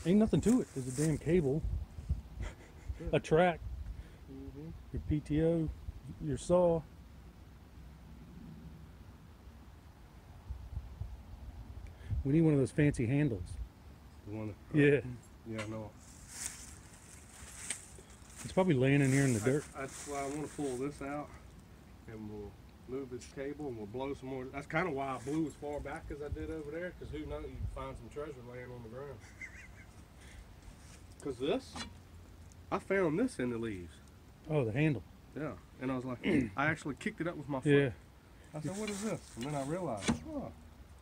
Ain't nothing to it. There's a damn cable, a track, your PTO, your saw. We need one of those fancy handles. The one that, yeah. Yeah, I know. It's probably laying in here in the dirt. That's why I want to pull this out, and we'll move this cable, and we'll blow some more. That's kind of why I blew as far back as I did over there, because who knows, you can find some treasure laying on the ground. Because this, I found this in the leaves. Oh, the handle. Yeah, and I was like, I actually kicked it up with my foot. Yeah. I said, what is this? And then I realized, oh.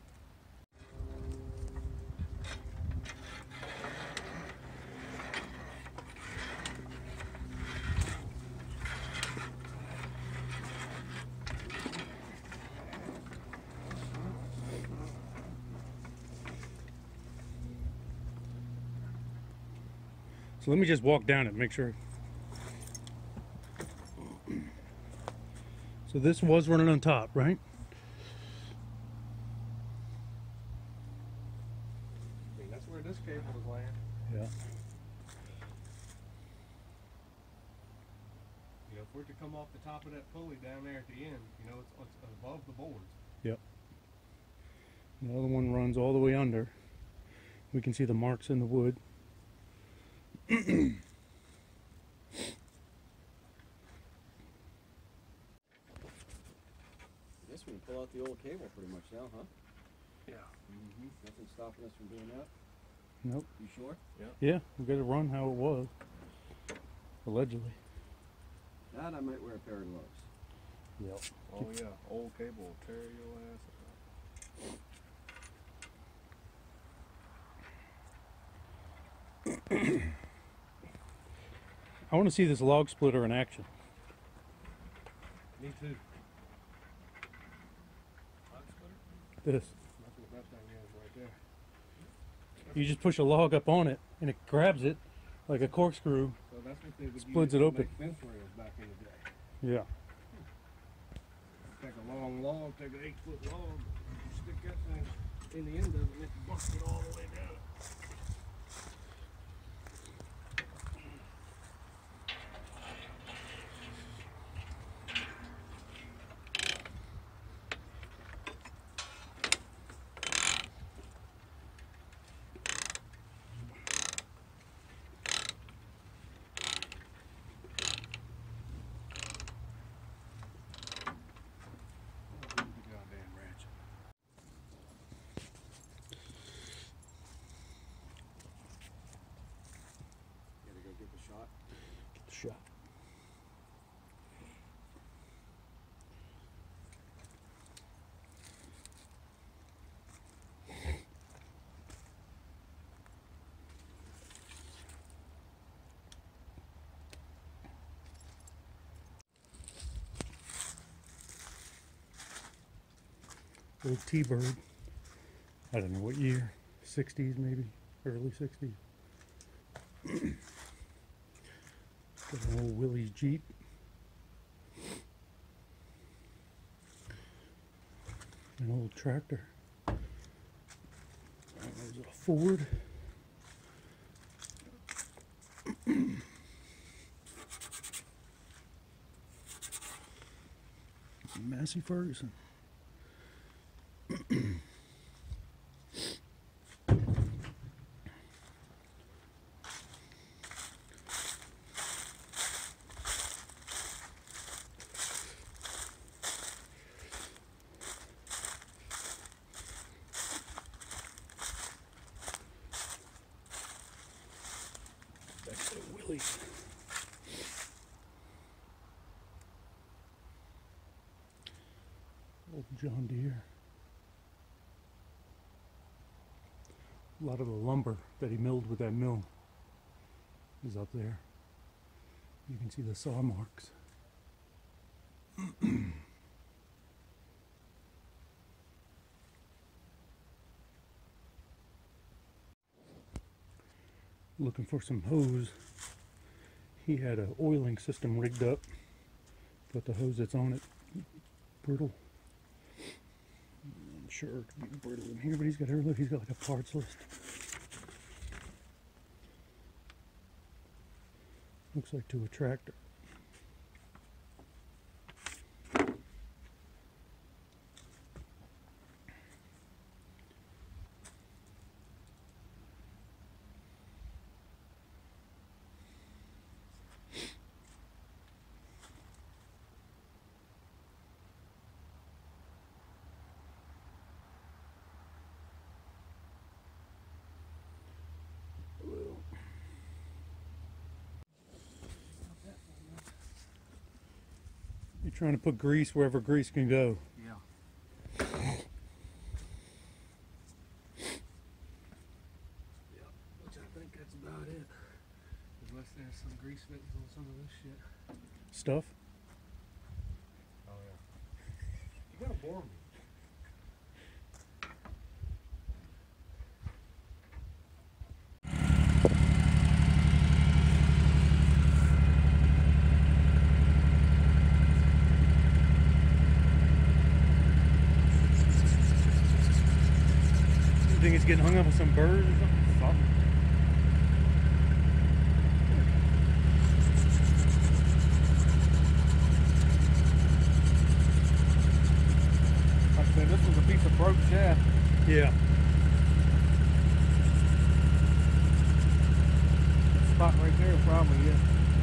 So let me just walk down it, make sure. So this was running on top, right? I mean, that's where this cable was laying. Yeah. You know, for it to come off the top of that pulley down there at the end, you know, it's above the boards. Yep. The other one runs all the way under. We can see the marks in the wood. I guess we can pull out the old cable pretty much now, huh? Yeah. Nothing stopping us from doing that? Nope. You sure? Yeah, we got to run how it was. Allegedly. That I might wear a pair of gloves. Yep. Oh yeah, old cable will tear your ass apart. I want to see this log splitter in action. Me too. This. That's what that thing is right there. You just push a log up on it, and it grabs it like a corkscrew. So that's what they would Splits use it to open. make fence rails back in the day. Yeah. Take a long log, take an 8-foot log, stick that thing in the end of it, and it bust it all the way down. Shot. Old T-bird. I don't know what year. 60s maybe, early 60s. Got an old Willie's Jeep. An old tractor. There's a Ford. Massey Ferguson. That's the Willie's. Old John Deere. A lot of the lumber that he milled with that mill is up there. You can see the saw marks. Looking for some hose. He had an oiling system rigged up, but the hose that's on it, brittle. I'm sure it could be brittle in here, but he's got everything. He's got like a parts list. Looks like to a tractor. You're trying to put grease wherever grease can go. Yeah. Yep, which I think that's about it. Unless there's some grease fittings on some of this shit. Stuff? Oh yeah. You gotta bore me. You think it's getting hung up with some birds or something? Like I said, this was a piece of broke shaft. Yeah. Spot right there, probably, yeah.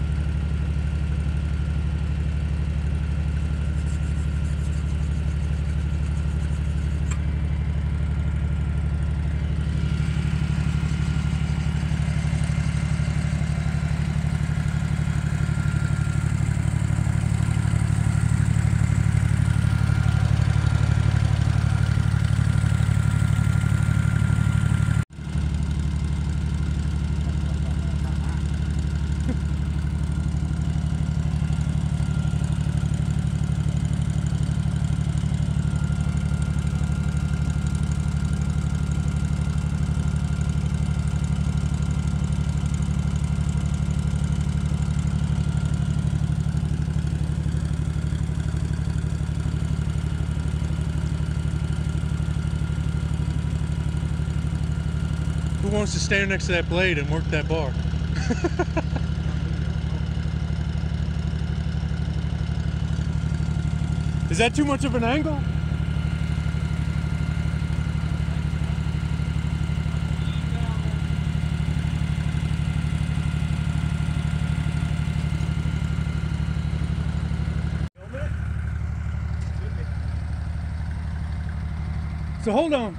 Who wants to stand next to that blade and work that bar? Is that too much of an angle? So hold on.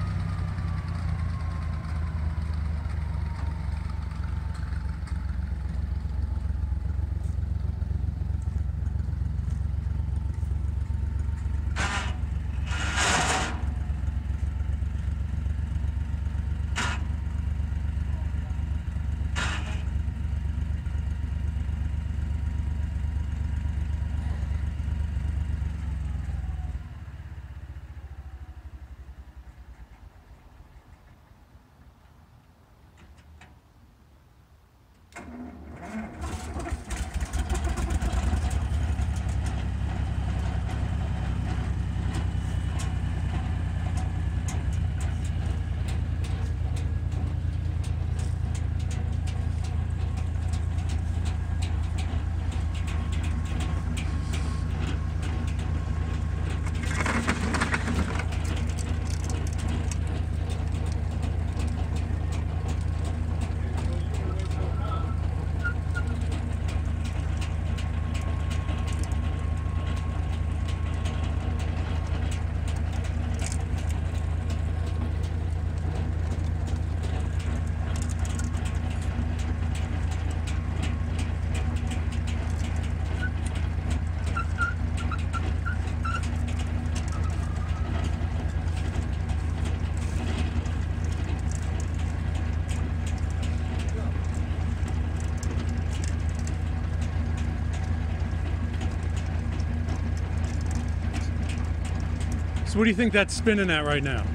So what do you think that's spinning at right now?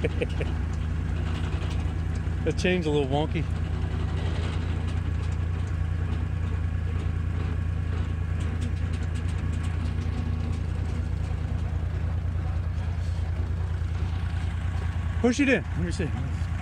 That chain's a little wonky. Push it in. Let me see.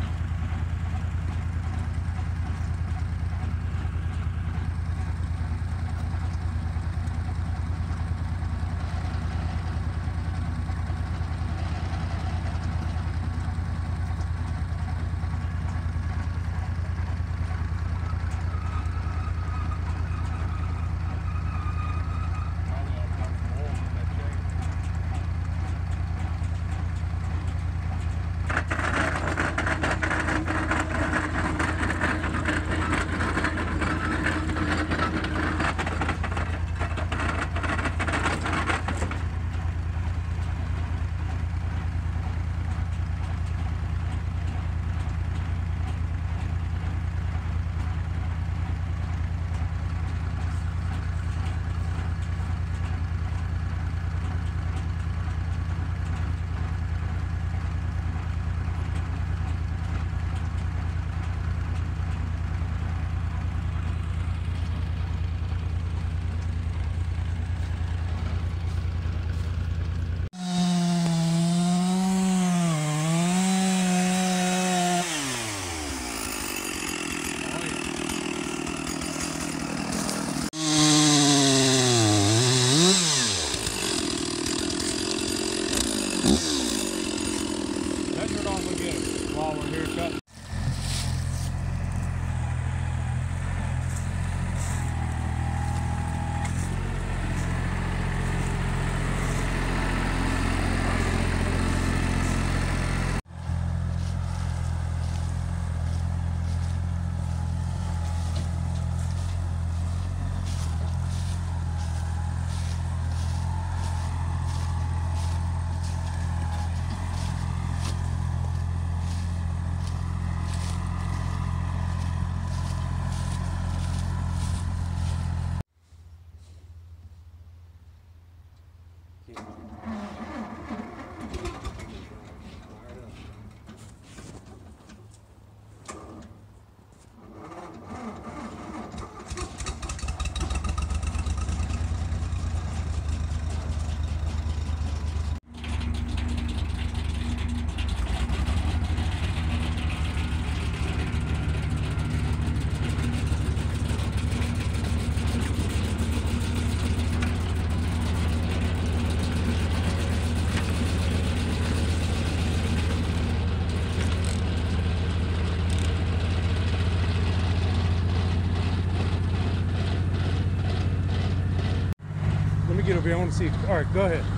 Get over here. I want to see. All right, go ahead.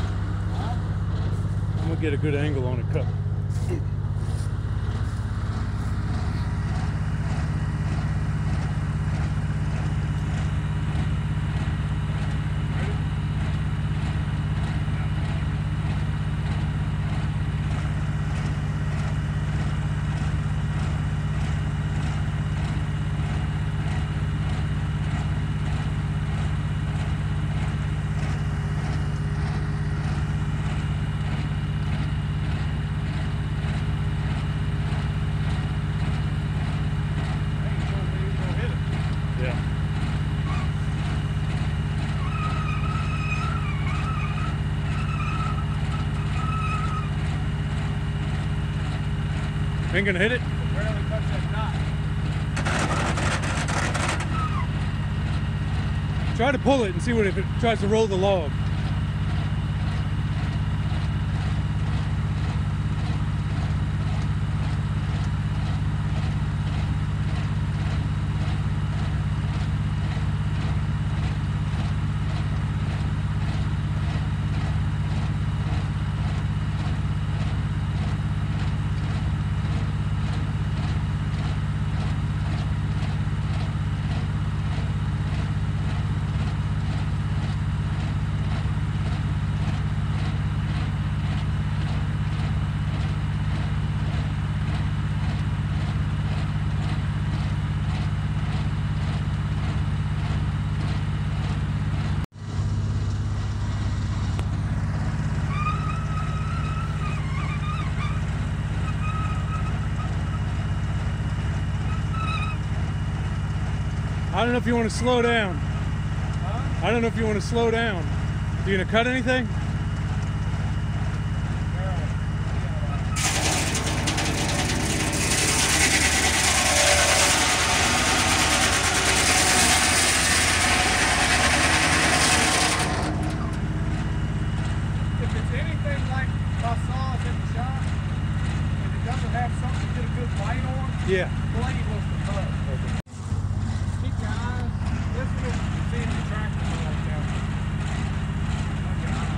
I'm gonna get a good angle on it cut. Ain't gonna hit it? Barely touch that knot. Try to pull it and see what if it tries to roll the log. I don't know if you want to slow down. Huh? I don't know if you want to slow down. You gonna cut anything? If it's anything like my saws in the shop, and it doesn't have something to get a good bite on, Yeah. blade was the cut. Keep your eyes listening and seeing the tractor going down. Like your eye.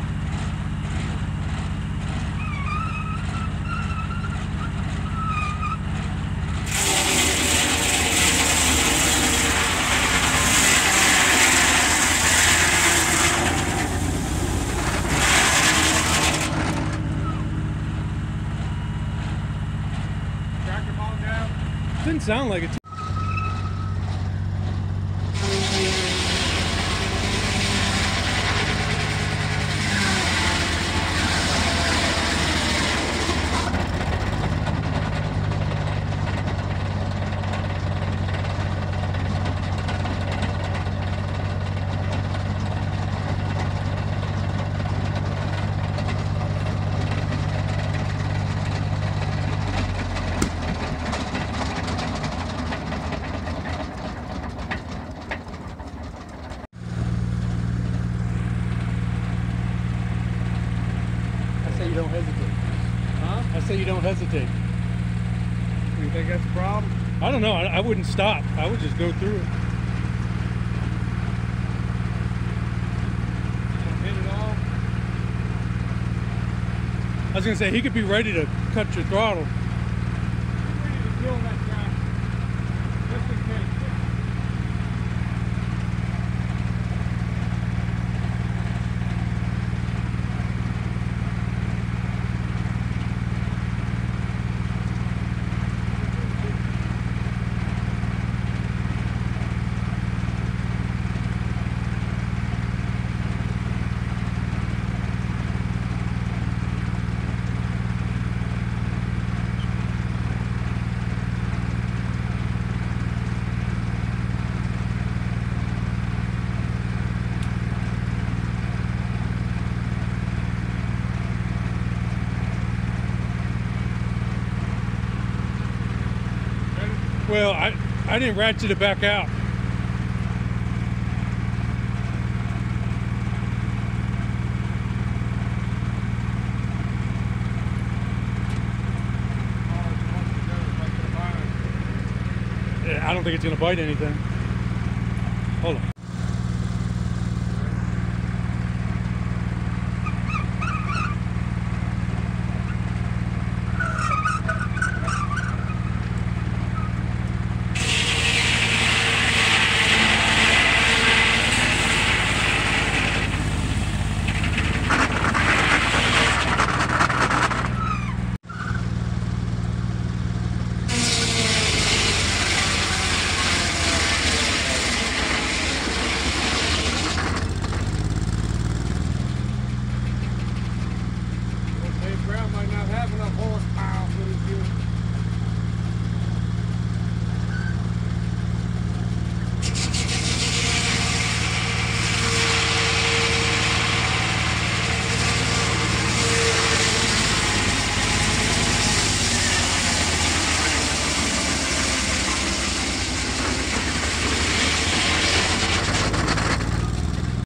Tractor ball down. Didn't sound like it. I say you don't hesitate. Huh? I say you don't hesitate. You think that's a problem? I don't know. I wouldn't stop. I would just go through it. Hit it off. I was gonna say he could be ready to cut your throttle. I'm ready to kill that guy. Just in case. Well, I didn't ratchet it back out. I don't think it's gonna bite anything. Hold on.